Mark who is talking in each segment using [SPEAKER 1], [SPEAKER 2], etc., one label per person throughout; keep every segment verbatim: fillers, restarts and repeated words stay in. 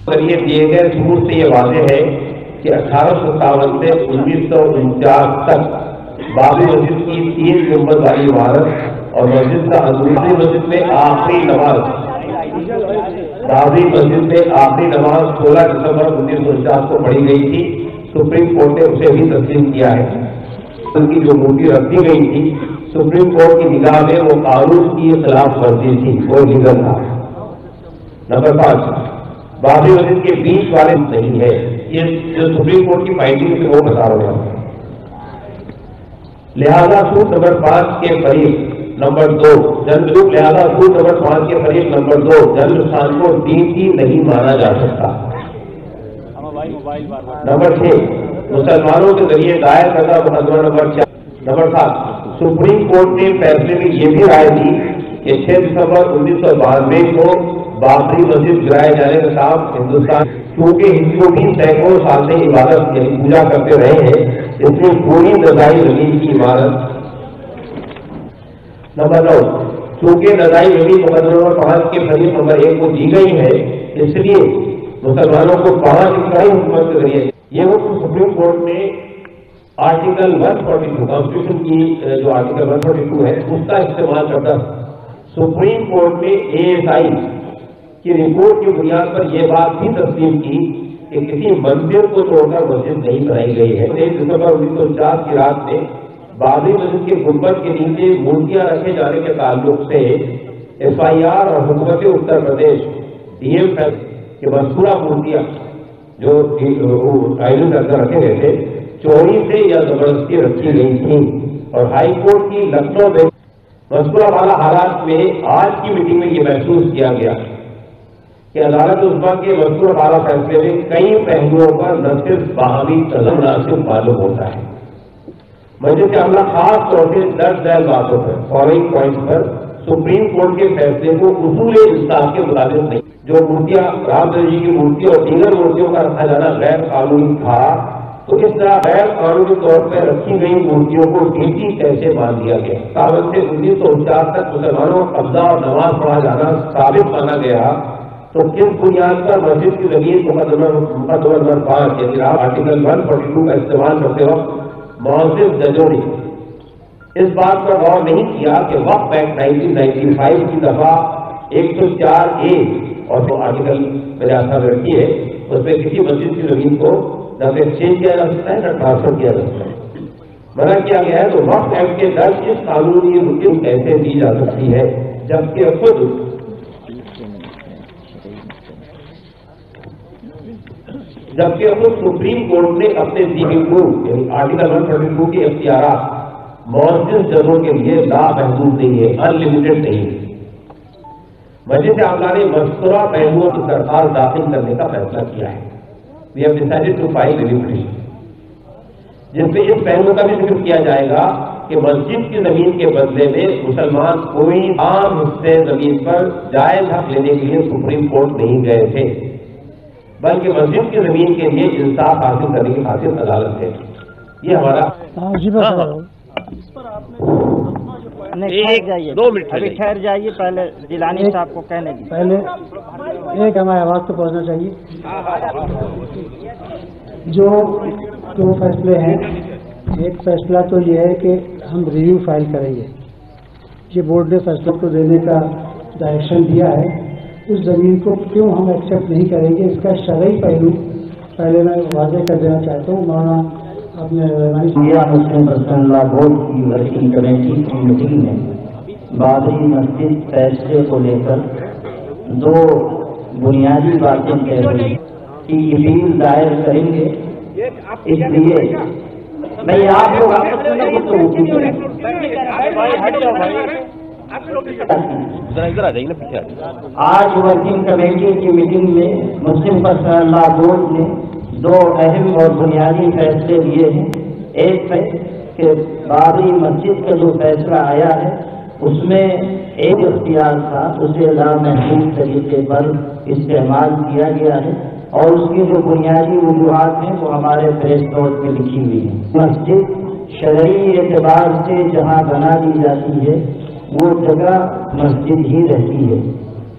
[SPEAKER 1] ذریعے دیے گئے ثبوت سے یہ واضح ہے کہ اٹھارہ سو ستاون سے انیس سو انچاس تک بابری مسجد کی تین گنبد والی عمارت اور مسجد کا اندرونی مسجد میں آخری نماز بابری مسجد میں آخری نماز سولہ دسمبر انیس سو انچاس کو پڑھی گئی تھی. سپریم کورٹ نے اسے بھی تسلیم کیا ہے. ان کی جو مورتی رکھی گئی تھی سپریم کورٹ کی نگاہ میں وہ قانون کی خلاف ورزی تھی, وہ لیگل تھا. نمبر پانچ, بابری مسجد کے بیچ والے نہیں ہے. یہ جو سپریم کورٹ کی فائنڈنگ سے وہ بتا رہا ہوں. لہذا سود نمبر پانچ کے فریق نمبر دو جنرل لہذا سود نمبر پانچ کے فریق نمبر دو جنرل خان کو دین کی نہیں مانا جا سکتا. نمبر چھ, مسلمانوں کے ذریعے دائر کردہ مقدمہ نمبر چار. نمبر سات, سپریم کورٹ نے فیصلے میں یہ بھی رائے دی کہ چھ دسمبر انیس سو بانوے کو بابری مسجد گرائے جانے کا کام ہندوستان, کیونکہ ہندو بھی سینکڑوں سال سے عبادت یعنی پوجا کرتے رہے ہیں, اس لیے پوری نزائی زمین کی عمارت. نمبر نو, چونکہ نزائی زمین مقدمہ نمبر پانچ کے فریق نمبر ایک کو دی گئی ہے, اس لیے مسلمانوں کو پانچ اکائی حکومت کے ذریعے یہ حکم سپریم کورٹ نے article one forty two constitution کی جو آرٹیکل ون فورٹی ٹو ہے اس کا استعمال کرتا. سپریم کورٹ نے اے ایس آئی کی رپورٹ کی بنیاد پر یہ بات بھی تسلیم کی کہ کسی مندر کو چھوڑ کر مسجد نہیں بنائی گئی ہے. ایک دسمبر انیس سو انچاس کی رات میں بابری مسجد کے گنبد کے نیچے مورتیاں رکھے جانے کے تعلق سے ایف آئی آر اور حکومت اتر پردیش ڈی ایم کہ مذکورہ مورتیاں جو آئیڈنٹ کے اندر رکھے گئے تھے چوری سے یا زبردستی رکھی گئی تھیں, اور ہائی کورٹ کی لکھنؤ میں مذکورہ والا حالات میں آج کی میٹنگ میں یہ محسوس کیا گیا کہ عدالت عظمیٰ کے مذکورہ والا فیصلے میں کئی پہلوؤں پر نہ صرف باہمی تضم مناسب معلوم ہوتا ہے. مجلس عاملہ خاص طور سے درج ذیل باتوں پر فالوئنگ پوائنٹس پر سپریم کورٹ کے فیصلے کو اصول انصاف کے مطابق نہیں, جو مورتیاں رام جی کی مورتی اور دیگر مورتیوں کا رکھا جانا غیر قانونی تھا, تو اس طرح غیر قانونی طور پر رکھی گئی مورتیوں کو ڈیوٹی کیسے مان دیا گیا. ستاون سے انیس سو انچاس تک مسلمانوں کو قبضہ اور نماز پڑھا جانا ثابت مانا گیا, تو کس بنیاد پر مسجد کی زمین مقدمہ نمبر پانچ یعنی آرٹیکل ون فورٹی ٹو کا استعمال کرتے وقت معزز ججوں نے اس بات پر غور نہیں کیا کہ وقف ایکٹ نائنٹین نائنٹی فائیو کی دفعہ ایک سو چار اے اور جو آرٹیکل میرے آسان میں رکھی ہے اس میں کسی مسجد کی زمین کو نہ تو ایکسچینج کیا جا سکتا ہے نہ ٹرانسفر کیا جا سکتا ہے. منع کیا گیا ہے تو وقف ایکٹ کے درج اس قانونی رکن کیسے دی جا سکتی ہے, جبکہ خود جبکہ خود سپریم کورٹ نے اپنے یعنی آرٹیکل ون فورٹی ٹو کے اختیارات معزز ججوں کے لیے لامحدود نہیں ہے, ان لمیٹڈ نہیں ہے. مجلس عاملہ نے مذکورہ پہلوؤں کی درخواست داخل کرنے کا فیصلہ کیا ہے. We have decided to file a petition جس میں اس پہلو کا بھی ذکر کیا جائے گا کہ مسجد کی زمین کے بدلے میں مسلمان کوئی عام حصے زمین پر جائز حق لینے کے لیے سپریم کورٹ نہیں گئے تھے, بلکہ مسجد کی زمین کے لیے انصاف حاصل کرنے کی خاطر عدالت ہے. یہ ہمارا
[SPEAKER 2] دو منٹ ابھی ٹھہر جائیے, پہلے جیلانی صاحب کو کہنے کی
[SPEAKER 3] پہلے ایک ہماری آواز تو پہنچنا چاہیے. جو دو فیصلے ہیں, ایک فیصلہ تو یہ ہے کہ ہم ریویو فائل کریں گے. یہ بورڈ نے فیصلہ کو دینے کا ڈائریکشن دیا ہے, اس زمین کو کیوں ہم ایکسیپٹ نہیں کریں گے اس کا شرعی پہلو پہلے میں واضح کر دینا چاہتا ہوں. مولانا اپنے
[SPEAKER 4] مسلم پرسنل لا بورڈ کی ورکنگ کمیٹی کی میٹنگ میں بابری مسجد فیصلے کو لے کر دو بنیادی باتیں کہہ رہی کہ اپیل دائر کریں گے. اس لیے میں آپ لوگ آج ورکنگ کمیٹی کی میٹنگ میں مسلم پرسنل لا بورڈ نے دو اہم اور بنیادی فیصلے لیے ہیں. ایک ہے کہ بابری مسجد کا جو فیصلہ آیا ہے اس میں ایک اختیار تھا, اسے لامحدود طریقے پر استعمال کیا گیا ہے, اور اس کی جو بنیادی وجوہات ہیں وہ ہمارے پریس نوٹ میں لکھی ہوئی ہیں. مسجد شرعی اعتبار سے جہاں بنا دی جاتی ہے وہ جگہ مسجد ہی رہتی ہے.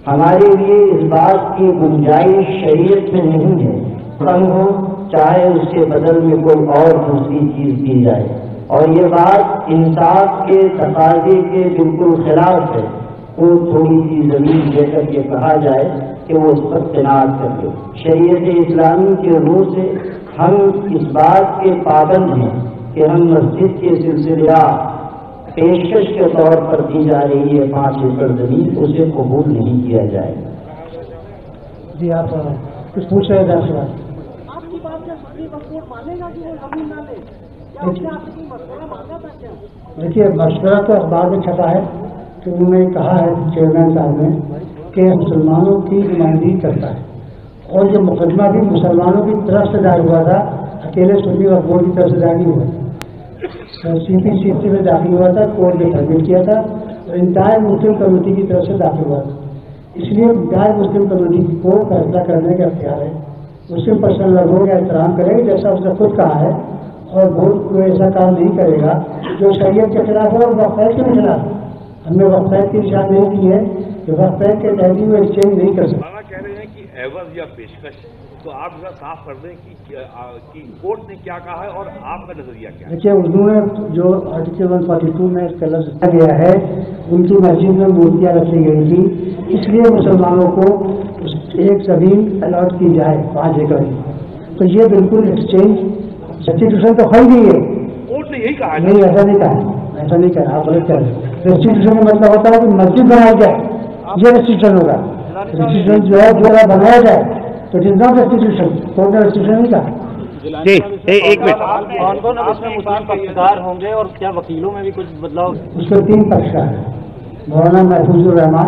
[SPEAKER 4] ہمارے لیے اس بات کی گنجائش شریعت میں نہیں ہے تنگ ہو چاہے اس کے بدل میں کوئی اور دوسری چیز دی جائے، اور یہ بات انصاف کے تقاضے کے بالکل خلاف ہے۔ وہ تھوڑی سی زمین دے کر کے کہا جائے کہ وہ اس پر قناعت کر لے۔ شریعت اسلامی کے روح سے ہم اس بات کے پابند ہیں کہ ہم مسجد کے سلسلہ پیشکش کے طور پر دی جا رہی ہے پانچ ایکڑ زمین، اسے قبول نہیں کیا جائے۔
[SPEAKER 3] جی آپ کچھ پوچھ رہے تھے سوال؟
[SPEAKER 5] آپ کی بات کیا سپریم کورٹ مانے گا کہ وہ زمین نہ لے؟ کیا اس نے آپ سے مشورہ مانگا تھا کیا؟
[SPEAKER 3] دیکھیے مشورہ تو اخبار میں چھپا ہے کہ انہوں نے کہا ہے چیئرمین صاحب نے کہ مسلمانوں کی نمائندگی کرتا ہے، اور یہ مقدمہ بھی مسلمانوں کی طرف سے دائر ہوا تھا، اکیلے سنی اور بورڈ کی طرف سے دائر نہیں ہوا تھا، سی پی سی سی میں داخل ہوا تھا، کورٹ نے سبمٹ کیا تھا اور انٹائر مسلم کمیونٹی کی طرف سے داخل ہوا تھا۔ اس لیے انٹائر مسلم کمیونٹی کو فیصلہ کرنے کا اختیار ہے، مسلم پرسنل لوگوں کا احترام کرے گا جیسا اس نے خود کہا ہے، اور بورڈ کو ایسا کام نہیں کرے گا جو شریعت کے خلاف ہے اور وقف کے خلاف۔ ہم نے وقف کی اشاعت نہیں کی ہے کہ وقف کے تحت وہ ایکسچینج نہیں کر سکتے۔
[SPEAKER 6] کہہ رہے ہیں کہ عوض یا پیشکش، تو آپ ذرا صاف کر دیں کہ کورٹ نے کیا کہا ہے اور آپ کا نظریہ کیا ہے؟
[SPEAKER 3] دیکھیے اردو میں جو آرٹیکل ون فورٹی ٹو میں اس کا لفظ دیا گیا ہے، ان کی مسجد میں مورتیاں رکھی گئی تھی، اس لیے مسلمانوں کو ایک زمین الاٹ کی جائے پانچ ایکڑ کی، تو یہ بالکل ایکسچینج ریسٹیٹیوشن تو کھل گئی ہے۔
[SPEAKER 6] کورٹ نے یہی کہا
[SPEAKER 3] نہیں، ایسا نہیں کہا، ایسا نہیں کہا، آپ غلط کہہ رہے ہیں۔ ریسٹیٹیوشن کا مطلب ہوتا ہے کہ مسجد بنائی جائے، یہ ریسٹیٹیوشن ہوگا۔ ریسٹیٹیوشن جو ہے جو ہے بنایا جائے تو it is not restitution, court نے ریسٹیٹیوشن نہیں کہا۔
[SPEAKER 2] جی ایک منٹ، کون کون اب اس میں مسلم پکشکار ہوں گے اور کیا وکیلوں میں بھی کچھ بدلاؤ؟
[SPEAKER 3] اس کے تین پکشکار ہیں، مولانا محفوظ الرحمان،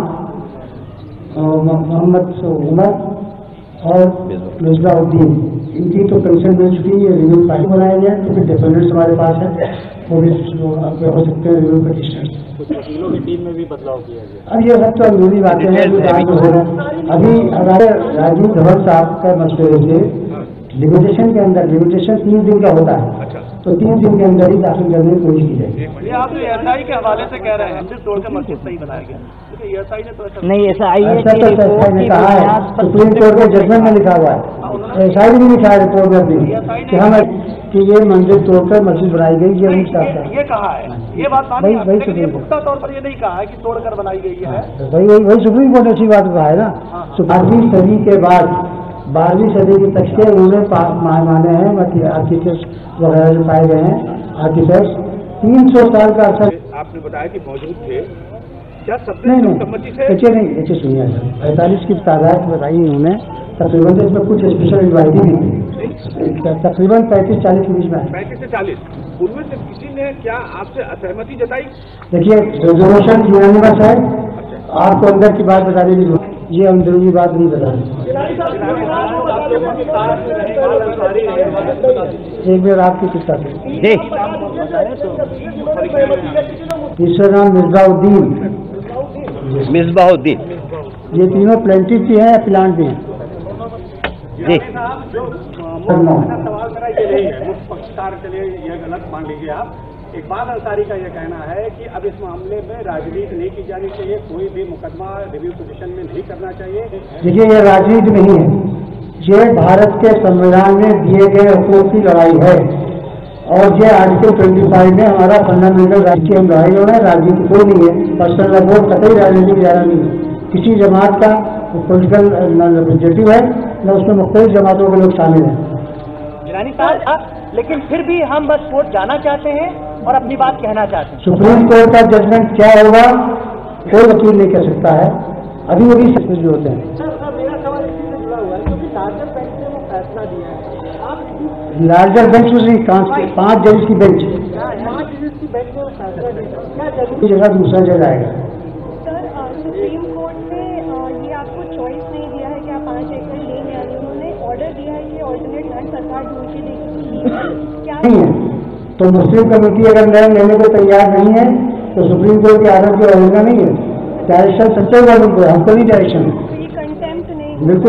[SPEAKER 3] محمد عمر اور مصباح الدین۔ ان کی تو پینشن مل چکی ہے، ریویو فائل بنائے گئے، تو پھر ڈیفینڈنٹس ہمارے پاس ہیں، وہ بھی ہو سکتے ہیں ریویو پٹیشنر۔
[SPEAKER 2] کچھ وکیلوں کی ٹیم میں بھی بدلاؤ کیا گیا۔
[SPEAKER 3] اب یہ سب تو اندرونی باتیں ہیں جو آج ہو رہے ہیں۔ ابھی ہمارے راجیو دھون صاحب کا مشورے سے لمیٹیشن کے اندر، لمیٹیشن تین دن کا ہوتا ہے، تو تین دن کے اندر ہی داخل کرنے کی کوشش کی جائے۔
[SPEAKER 5] یہ آپ ایس آئی آئی کے حوالے سے کہہ رہے ہیں مسجد توڑ کے مسجد صحیح بنایا گیا، کیونکہ ایس آئی نے تو
[SPEAKER 2] نہیں، ایسا آئی ہے
[SPEAKER 3] ایسا تو ایس آئی نے کہا ہے، سپریم کورٹ کے ججمنٹ میں لکھا ہوا ہے، ایس آئی نے بھی لکھا ہے رپورٹ میں اپنی کہ ہم کہ یہ منزل توڑ کر مسجد بنائی گئی، یہ نہیں چاہتا۔
[SPEAKER 5] یہ کہا ہے، یہ بات
[SPEAKER 3] وہی وہی سپریم کورٹ،
[SPEAKER 5] پختہ طور پر یہ نہیں کہا ہے کہ توڑ کر بنائی گئی ہے۔
[SPEAKER 3] وہی وہی سپریم کورٹ نے اچھی بات کہا ہے نا۔ بارہویں صدی کے بعد، بارہویں صدی کی تشکیل انہوں نے مانے ہیں، آرکیٹیکٹ وغیرہ جو پائے گئے ہیں آرکیٹیکٹ، تین سو سال کا عرصہ۔
[SPEAKER 6] آپ نے بتایا کہ موجود تھے، کیا سب
[SPEAKER 3] نہیں
[SPEAKER 6] نے
[SPEAKER 3] نہیں
[SPEAKER 6] سمجھی سے؟
[SPEAKER 3] دیکھیے نہیں، دیکھیے سنیے سر، پینتالیس کی تعداد بتائی انہوں نے، تقریباً اس میں کچھ اسپیشل انوائٹی بھی تھی، تقریباً پینتیس چالیس کے بیچ میں ہے۔
[SPEAKER 6] پینتیس سے چالیس، ان میں سے کسی نے کیا آپ سے اسہمتی جتائی؟
[SPEAKER 3] دیکھیے ریزولوشن یونانیمس ہے، آپ کو اندر کی بات بتانے کی ضرورت، یہ اندرونی بات نہیں بتانی۔ ایک بار آپ کی کس کا
[SPEAKER 2] جی
[SPEAKER 3] تیسرا نام مصباح الدین،
[SPEAKER 2] مصباح الدین،
[SPEAKER 3] یہ تینوں پلانٹیڈ بھی ہیں، پلانٹ بھی ہیں۔
[SPEAKER 2] جی
[SPEAKER 5] سوال میرا یہ نہیں ہے، پکشکار چلیے یہ غلط مان لیجیے آپ۔ اقبال انصاری کا یہ کہنا ہے کہ اب اس معاملے میں راجنیتی نہیں کی جانی چاہیے، کوئی بھی مقدمہ ریویو پوزیشن میں نہیں کرنا چاہیے۔
[SPEAKER 3] دیکھیے یہ راجنیتی نہیں ہے، یہ بھارت کے سنویدھان میں دیے گئے حقوق کی لڑائی ہے، اور یہ آرٹیکل ٹوینٹی فائیو میں ہمارا فنڈامنٹل رائٹ کی ہم لڑائی ہو رہا ہے، راجنیتی کوئی نہیں ہے، پرسنل ووٹ قطعی راجنیتی جانا نہیں ہے، کسی جماعت کا پولیٹیکل ریپرزینٹیو ہے نہ اس میں مختلف جماعتوں کے لوگ شامل ہیں۔
[SPEAKER 5] جیلانی صاحب لیکن پھر بھی ہم بس کوर्ट جانا چاہتے ہیں اور اپنی بات کہنا چاہتے ہیں۔
[SPEAKER 3] سپریم کورٹ کا ججمنٹ کیا ہوگا کوئی وکیل نہیں کہہ سکتا ہے، ابھی ابھی سب جو ہوتے ہیں۔
[SPEAKER 5] میرا سوال اسی سے جڑا ہوا ہے کیونکہ لارجر بینچ نے وہ فیصلہ دیا ہے، آپ
[SPEAKER 3] لارجر بینچ اسی پانچ جج کی بینچ،
[SPEAKER 5] پانچ ججز کی بینچ نے وہ فیصلہ دیا، کیا
[SPEAKER 3] کی جگہ دوسرا جج آئے گا۔
[SPEAKER 7] سر سپریم کورٹ نے یہ آپ کو چوائس نہیں دیا ہے کہ آپ پانچ ایکڑ لیں یا نہیں، انہوں نے آرڈر دیا ہے کہ آلٹرنیٹ لینڈ سرکار ڈھونڈ کے دے گی، کیا
[SPEAKER 3] نہیں ہے تو مسلم کمیٹی اگر لینڈ لینے کو تیار نہیں ہے تو سپریم کورٹ کے آرڈر کی اوہیلنا نہیں ہے، ڈائریکشن سچے گورنمنٹ کو، ہم کو نہیں ڈائریکشن
[SPEAKER 7] یہ کنٹمپٹ نہیں؟
[SPEAKER 3] بالکل۔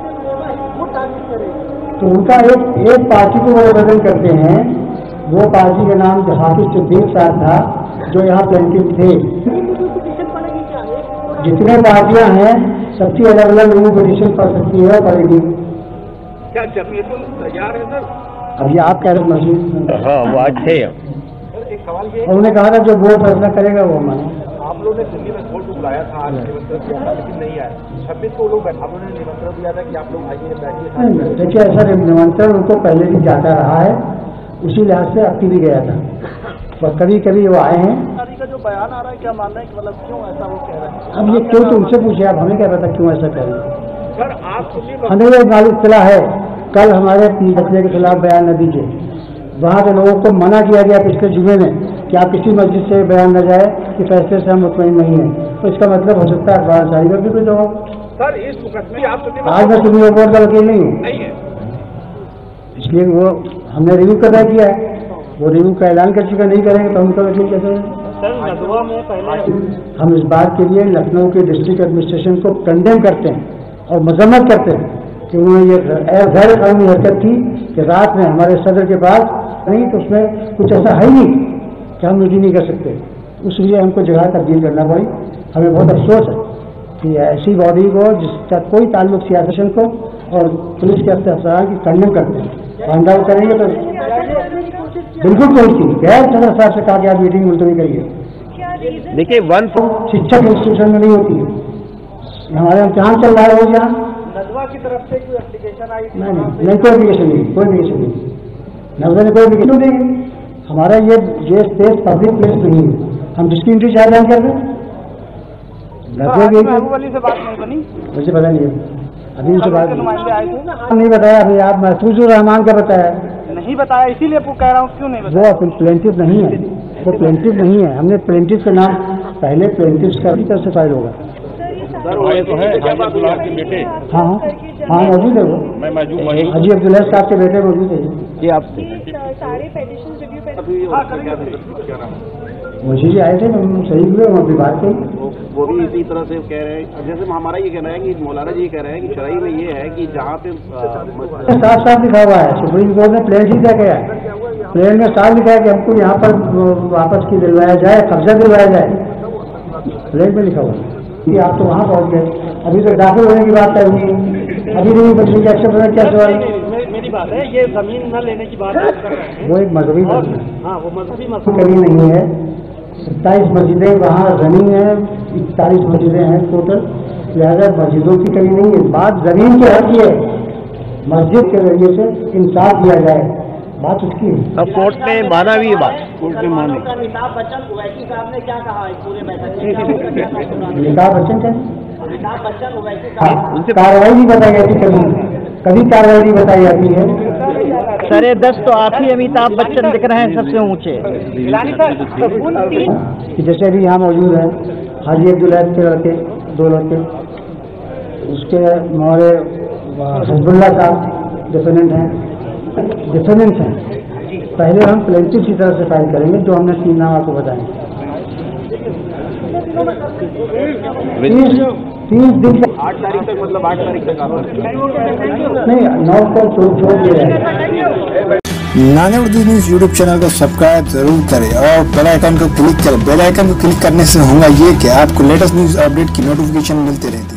[SPEAKER 3] تو ان کا ایک ایک پارٹی کو وہ ریپرزینٹ کرتے ہیں، وہ پارٹی کا نام جو حافظ صدیق صاحب تھا جو یہاں پلانٹیڈ تھے۔ جتنے پارٹیاں ہیں सबकी अलग अलग रिव्यू पिटीशन पढ़ सकती है, पढ़ेगी।
[SPEAKER 6] क्या जमीयत तैयार है सर?
[SPEAKER 3] अब ये आप कह रहे मजीद,
[SPEAKER 2] हाँ वो अच्छे है।
[SPEAKER 6] एक सवाल ये,
[SPEAKER 3] उन्होंने कहा था जो बोर्ड फैसला करेगा वो माने।
[SPEAKER 6] आप लोगों ने दिल्ली में बोर्ड को बुलाया था, आज निमंत्रण दिया था लेकिन नहीं आए। छब्बीस को लोग आप लोगों ने निमंत्रण दिया था कि आप लोग आइए बैठिए।
[SPEAKER 3] देखिए ऐसा निमंत्रण उनको पहले भी जाता रहा है, उसी लिहाज से अब की भी गया था, और कभी कभी वो आए हैं।
[SPEAKER 5] का जो बयान आ रहा है, क्या मानना है कि मतलब क्यों ऐसा वो कह रहे हैं?
[SPEAKER 3] अब ये क्यों, तो उनसे पूछे, आप हमें क्या पता क्यों ऐसा कह रहे हैं।
[SPEAKER 6] सर आप
[SPEAKER 3] हमें ये मालूम चला है कल हमारे बच्चे के खिलाफ बयान न दीजिए, वहाँ के लोगों को मना किया गया पिछले जुमे में कि आप किसी मस्जिद से बयान न जाए कि फैसले से हम मुतमईन नहीं है। तो इसका मतलब हो सकता है अखबार जारी में भी कुछ हो।
[SPEAKER 6] सर इस मुकदमे आप
[SPEAKER 3] आज मैं सुप्रीम कोर्ट का वकील नहीं हूँ,
[SPEAKER 6] नहीं है,
[SPEAKER 3] इसलिए वो हमने रिव्यू का तय किया है, वो रिव्यू का ऐलान कर चुका, नहीं करेंगे तो हम उनका वकील कैसे हैं? हम इस बात के लिए लखनऊ के डिस्ट्रिक्ट एडमिनिस्ट्रेशन को कंडेम करते हैं और मजम्मत करते हैं कि उन्होंने ये गैर कानूनी हरकत की कि रात में हमारे सदर के पास नहीं, तो उसमें कुछ ऐसा है ही नहीं कि हम मीटिंग नहीं कर सकते, उसलिए हमको जगह तब्दील करना पड़ी। हमें बहुत अफसोस है कि ऐसी बॉडी को जिसका कोई ताल्लुक सियासत को और पुलिस के अफसरान की कंडेम करते हैं, फाइंड आउट करेंगे तो बिल्कुल पहुंचती। गैर सदर साहब से कहा कि आप मीटिंग मुलतवी करिए।
[SPEAKER 2] देखिए वन
[SPEAKER 3] शिक्षक इंस्टीट्यूशन में नहीं होती है, हमारे इम्तिहान चल रहा है रोज यहाँ।
[SPEAKER 5] नदवा की तरफ से कोई एप्लीकेशन आई थी?
[SPEAKER 3] नहीं नहीं नहीं, कोई एप्लीकेशन नहीं, कोई एप्लीकेशन नहीं, नजर ने कोई एप्लीकेशन देंगे। हमारा ये ये स्पेस पब्लिक प्लेस नहीं है, हम जिसकी एंट्री चाह रहे हैं कर दें।
[SPEAKER 5] बाहुबली से बात नहीं बनी,
[SPEAKER 3] मुझे पता नहीं है, अभी उनसे बात
[SPEAKER 5] नुमाइंदे आए थे,
[SPEAKER 3] नहीं बताया। अभी आप महफूजुर रहमान का बताया,
[SPEAKER 5] नहीं बताया, इसीलिए कह रहा हूँ क्यों नहीं बताया।
[SPEAKER 3] वो प्लेंटिव नहीं है, वो प्लेंटिव नहीं है। हमने प्लेंटिव का नाम पहले प्लेंटिव का भी कैसे फाइल होगा?
[SPEAKER 6] सर वो तो है अब्दुल्ला के बेटे,
[SPEAKER 3] हाँ हाँ हाँ मौजूद है वो,
[SPEAKER 6] मैं मौजूद
[SPEAKER 3] हाजी अब्दुल्ला साहब के बेटे मौजूद है
[SPEAKER 2] ये आप
[SPEAKER 7] सारे पेटिशन रिव्यू पे
[SPEAKER 3] मुझे जी आए थे, हम सही हुए, हम अपनी बात कही।
[SPEAKER 8] वो भी इसी तरह से कह रहे हैं, जैसे हमारा ये कहना है कि मौलाना जी कह रहे हैं कि शरई में ये है कि जहाँ पे
[SPEAKER 3] साफ साफ लिखा हुआ है, सुप्रीम कोर्ट ने प्लेन ही दिया गया है, प्लेन में साफ लिखा है कि हमको यहाँ पर वापस की दिलवाया जाए, कब्जा दिलवाया जाए, प्लेन में लिखा हुआ है। कि आप तो वहाँ पहुँच गए, अभी तक दाखिल होने की बात है, अभी नहीं बच्चे की एक्सेप्ट होने क्या सवाल?
[SPEAKER 5] मेरी बात है, ये जमीन न लेने की बात
[SPEAKER 3] वो एक मजहबी मसला है,
[SPEAKER 5] हाँ वो मजहबी मसला
[SPEAKER 3] कभी नहीं है। सत्ताईस मस्जिदें वहाँ रनिंग है, इकतालीस मस्जिदें हैं टोटल, लिहाजा मस्जिदों की कमी नहीं है। बात जमीन के हक की है, मस्जिद के जरिए से इंसाफ दिया जाए, बात उसकी है।
[SPEAKER 2] अब कोर्ट ने माना भी ये बात, कोर्ट ने मानी।
[SPEAKER 4] अमिताभ बच्चन ओवैसी साहब ने क्या कहा इस पूरे बैठक में?
[SPEAKER 3] अमिताभ बच्चन क्या?
[SPEAKER 4] अमिताभ बच्चन ओवैसी
[SPEAKER 3] हाँ,
[SPEAKER 4] साहब
[SPEAKER 3] कार्रवाई नहीं बताई जाती, कभी कभी कार्रवाई नहीं बताई जाती है।
[SPEAKER 2] सरे दस तो आप ही अमिताभ बच्चन दिख रहे हैं सबसे ऊंचे।
[SPEAKER 3] कि जैसे अभी यहाँ मौजूद है हाजी अब्दुल्ला के लड़के, दो लड़के, उसके हमारे हिजबुल्ला साहब डिफेंडेंट हैं, डिफेंडेंट हैं। पहले हम प्लेंटिव की तरफ से फाइल करेंगे, जो हमने तीन नाम आपको बताए। तीस दिन
[SPEAKER 8] आठ तारीख तक, मतलब आठ तारीख तक आप
[SPEAKER 3] नहीं, नौ को छोड़ दिया जाएगा।
[SPEAKER 9] नाने उर्दू न्यूज यूट्यूब चैनल को सब्सक्राइब जरूर करें और बेल आइकन को क्लिक करें। बेल आइकन को क्लिक करने से होगा ये कि आपको लेटेस्ट न्यूज अपडेट की नोटिफिकेशन मिलती रहती है।